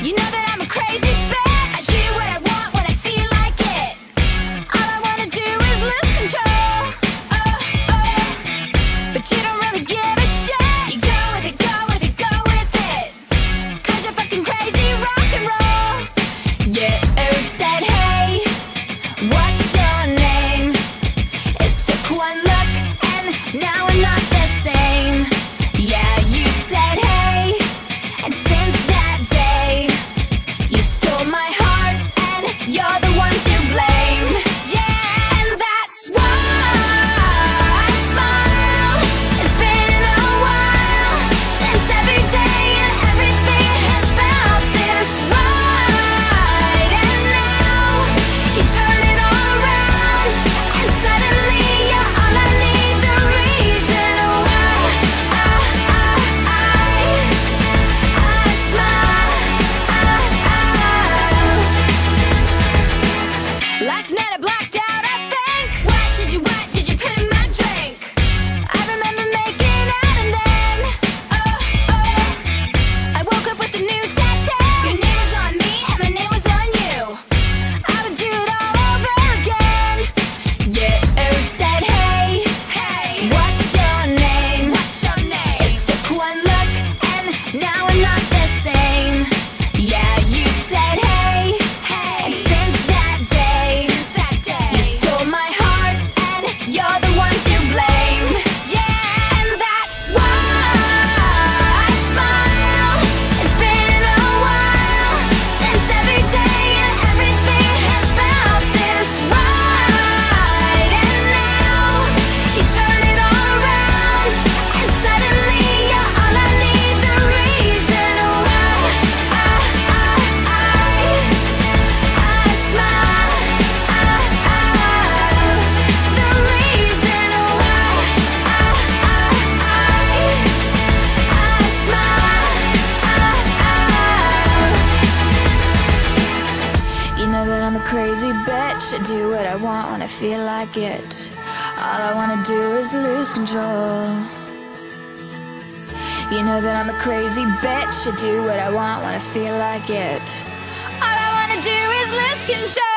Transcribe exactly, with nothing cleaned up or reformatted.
You know that I'm a crazy bitch. I do what I want when I feel like it. All I wanna do is lose control. Oh, oh. But you don't really give a shit. You go with it, go with it, go with it. Cause you're fucking crazy rock and roll. You said, hey, what's your name? It took one look and now we're not the same. Yeah, you said, hey, and since that day you stole my heart and you're the one to blame. Yeah, and that's why I smile. It's been a while since every day and everything has felt this right. And now you turn it all around and suddenly you're all I need. The reason why I, I, I, I smile. Last night I blacked out, I think. What did you, what did you put in my drink? I remember making out and then, oh, oh, I woke up with a new tattoo. Your name was on me and my name was on you. I would do it all over again. You said, hey, hey, what's your name? What's your name? It took one look and now we're not the same. Yeah, you said, hey, hey, and since that day, since that day, you stole my heart and you're the one to blame. Yeah, and that's why I smile. It's been a while since every day and everything has felt this right. And now you turn it all around and suddenly you're all I need. The reason why I, I, I, I smile. The reason why I, I, I smile. You know that I'm a crazy bitch. I do what I want when I feel like it. All I wanna do is lose control. You know that I'm a crazy bitch. I do what I want when I feel like it. All I wanna do is lose control.